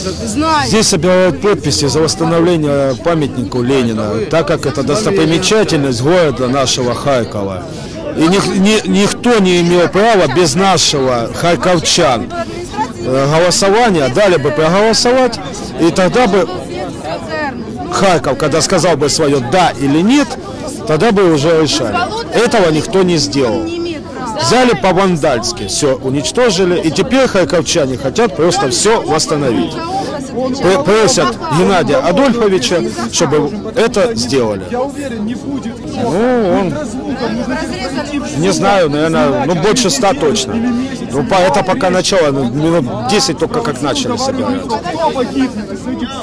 Здесь собирают подписи за восстановление памятнику Ленина, так как это достопримечательность города нашего Харькова. И никто не имел права без нашего харьковчан голосования, дали бы проголосовать, и тогда бы Харьков, когда сказал бы свое «да» или «нет», тогда бы уже решали. Этого никто не сделал. Взяли по-вандальски, все уничтожили, и теперь харьковчане хотят просто все восстановить. Просят Геннадия Адольфовича, чтобы это сделали. Ну, он, не знаю, наверное, ну больше 100 точно. Ну, это пока начало, минут 10 только как начали собирать.